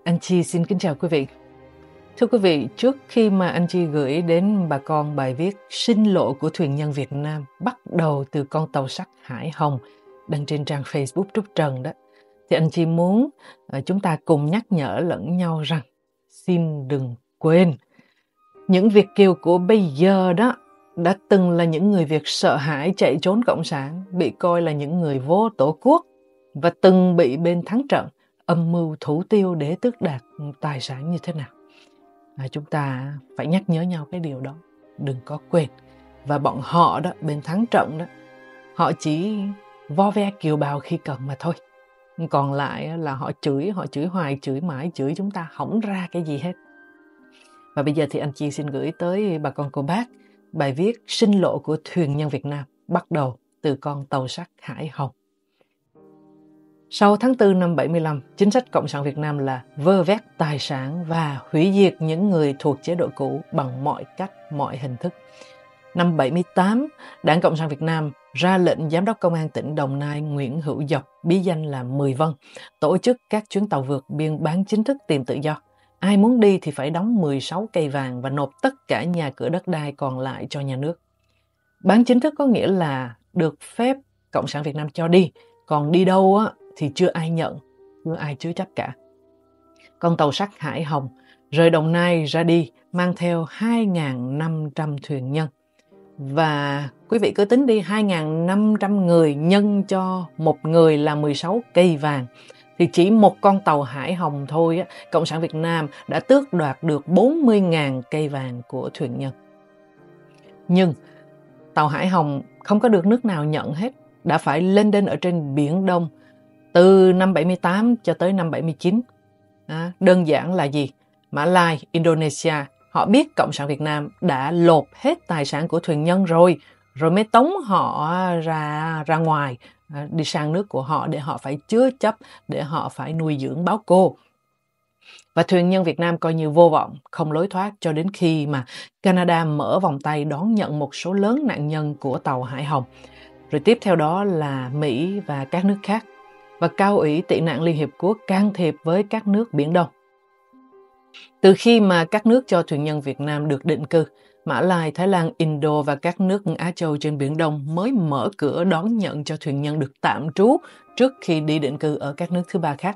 Anh Chi xin kính chào quý vị. Thưa quý vị, trước khi mà anh Chi gửi đến bà con bài viết Sinh lộ của thuyền nhân Việt Nam bắt đầu từ con tàu sắt Hải Hồng đăng trên trang Facebook Trúc Trần đó, thì anh Chi muốn chúng ta cùng nhắc nhở lẫn nhau rằng xin đừng quên những Việt kiều của bây giờ đó đã từng là những người Việt sợ hãi chạy trốn cộng sản, bị coi là những người vô tổ quốc và từng bị bên thắng trận âm mưu thủ tiêu để tước đoạt tài sản như thế nào. Chúng ta phải nhắc nhớ nhau cái điều đó, đừng có quên. Và bọn họ đó, bên thắng trận đó, họ chỉ vo ve kiều bào khi cần mà thôi. Còn lại là họ chửi hoài, chửi mãi, chửi chúng ta hỏng ra cái gì hết. Và bây giờ thì anh Chi xin gửi tới bà con cô bác bài viết Sinh lộ của thuyền nhân Việt Nam bắt đầu từ con tàu sắt Hải Hồng. Sau tháng 4 năm 75, chính sách Cộng sản Việt Nam là vơ vét tài sản và hủy diệt những người thuộc chế độ cũ bằng mọi cách, mọi hình thức. Năm 78, Đảng Cộng sản Việt Nam ra lệnh Giám đốc Công an tỉnh Đồng Nai Nguyễn Hữu Dọc, bí danh là Mười Vân, tổ chức các chuyến tàu vượt biên bán chính thức tìm tự do. Ai muốn đi thì phải đóng 16 cây vàng và nộp tất cả nhà cửa đất đai còn lại cho nhà nước. Bán chính thức có nghĩa là được phép Cộng sản Việt Nam cho đi, còn đi đâu thì chưa ai nhận, chưa ai chứa chấp cả. Con tàu sắt Hải Hồng rời Đồng Nai ra đi mang theo 2.500 thuyền nhân. Và quý vị cứ tính đi, 2.500 người nhân cho một người là 16 cây vàng. Thì chỉ một con tàu Hải Hồng thôi, Cộng sản Việt Nam đã tước đoạt được 40.000 cây vàng của thuyền nhân. Nhưng tàu Hải Hồng không có được nước nào nhận hết, đã phải lên đên ở trên Biển Đông từ năm 78 cho tới năm 79. Đơn giản là gì? Mã Lai, Indonesia, họ biết Cộng sản Việt Nam đã lột hết tài sản của thuyền nhân rồi mới tống họ ra ngoài, đi sang nước của họ để họ phải chứa chấp, để họ phải nuôi dưỡng báo cô. Và thuyền nhân Việt Nam coi như vô vọng, không lối thoát cho đến khi mà Canada mở vòng tay đón nhận một số lớn nạn nhân của tàu Hải Hồng. Rồi tiếp theo đó là Mỹ và các nước khác. Và Cao ủy Tị nạn Liên Hiệp Quốc can thiệp với các nước Biển Đông. Từ khi mà các nước cho thuyền nhân Việt Nam được định cư, Mã Lai, Thái Lan, Indo và các nước Á Châu trên Biển Đông mới mở cửa đón nhận cho thuyền nhân được tạm trú trước khi đi định cư ở các nước thứ ba khác.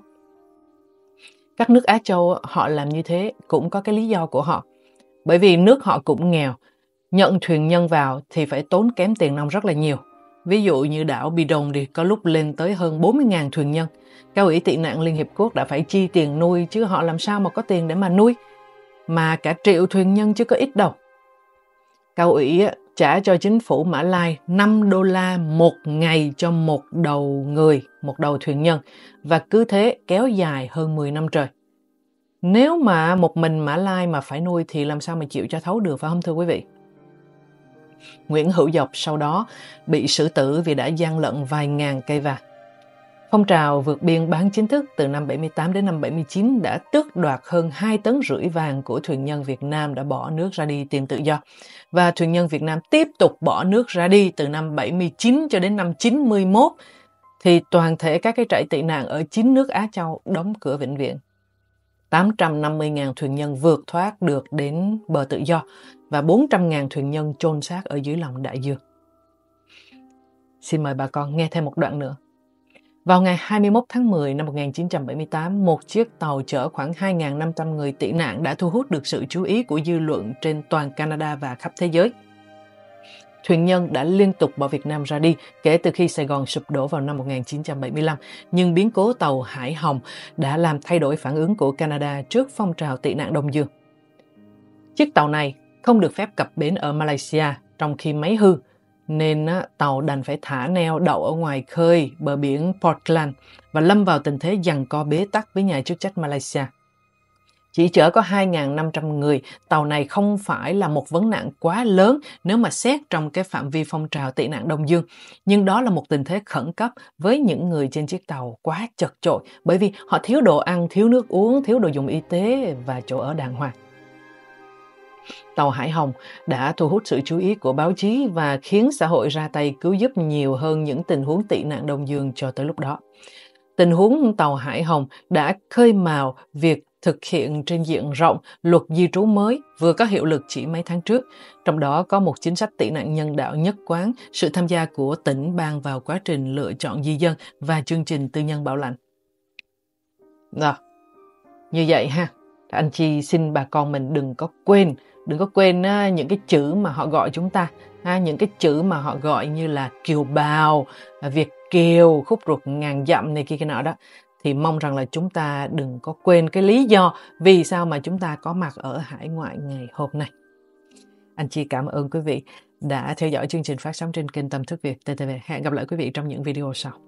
Các nước Á Châu họ làm như thế cũng có cái lý do của họ. Bởi vì nước họ cũng nghèo, nhận thuyền nhân vào thì phải tốn kém tiền nong rất là nhiều. Ví dụ như đảo Bidong thì có lúc lên tới hơn 40.000 thuyền nhân. Cao ủy Tị nạn Liên Hiệp Quốc đã phải chi tiền nuôi, chứ họ làm sao mà có tiền để mà nuôi. Mà cả 1 triệu thuyền nhân chứ có ít đâu. Cao ủy trả cho chính phủ Mã Lai $5 một ngày cho một đầu người, một đầu thuyền nhân. Và cứ thế kéo dài hơn 10 năm trời. Nếu mà một mình Mã Lai mà phải nuôi thì làm sao mà chịu cho thấu được, phải không thưa quý vị? Nguyễn Hữu Dọc sau đó bị xử tử vì đã gian lận vài ngàn cây vàng. Phong trào vượt biên bán chính thức từ năm 78 đến năm 79 đã tước đoạt hơn 2,5 tấn vàng của thuyền nhân Việt Nam đã bỏ nước ra đi tìm tự do. Và thuyền nhân Việt Nam tiếp tục bỏ nước ra đi từ năm 79 cho đến năm 91 thì toàn thể các cái trại tị nạn ở 9 nước Á Châu đóng cửa vĩnh viễn. 850.000 thuyền nhân vượt thoát được đến bờ tự do và 400.000 thuyền nhân chôn xác ở dưới lòng đại dương. Xin mời bà con nghe thêm một đoạn nữa. Vào ngày 21 tháng 10 năm 1978, một chiếc tàu chở khoảng 2.500 người tị nạn đã thu hút được sự chú ý của dư luận trên toàn Canada và khắp thế giới. Thuyền nhân đã liên tục bỏ Việt Nam ra đi kể từ khi Sài Gòn sụp đổ vào năm 1975, nhưng biến cố tàu Hải Hồng đã làm thay đổi phản ứng của Canada trước phong trào tị nạn Đông Dương. Chiếc tàu này không được phép cập bến ở Malaysia, trong khi máy hư, nên tàu đành phải thả neo đậu ở ngoài khơi bờ biển Portland và lâm vào tình thế giằng co bế tắc với nhà chức trách Malaysia. Chỉ chở có 2.500 người, tàu này không phải là một vấn nạn quá lớn nếu mà xét trong cái phạm vi phong trào tị nạn Đông Dương. Nhưng đó là một tình thế khẩn cấp với những người trên chiếc tàu quá chật chội bởi vì họ thiếu đồ ăn, thiếu nước uống, thiếu đồ dùng y tế và chỗ ở đàng hoàng. Tàu Hải Hồng đã thu hút sự chú ý của báo chí và khiến xã hội ra tay cứu giúp nhiều hơn những tình huống tị nạn Đông Dương cho tới lúc đó. Tình huống tàu Hải Hồng đã khơi mào việc thực hiện trên diện rộng luật di trú mới vừa có hiệu lực chỉ mấy tháng trước. Trong đó có một chính sách tị nạn nhân đạo nhất quán, sự tham gia của tỉnh bang vào quá trình lựa chọn di dân và chương trình tư nhân bảo lãnh. Rồi, như vậy ha, anh chị xin bà con mình đừng có quên những cái chữ mà họ gọi chúng ta, những cái chữ mà họ gọi như là kiều bào, Việt kiều, khúc ruột ngàn dặm này kia nọ đó. Thì mong rằng là chúng ta đừng có quên cái lý do vì sao mà chúng ta có mặt ở hải ngoại ngày hôm nay. Anh chị cảm ơn quý vị đã theo dõi chương trình phát sóng trên kênh Tâm Thức Việt TTV. Hẹn gặp lại quý vị trong những video sau.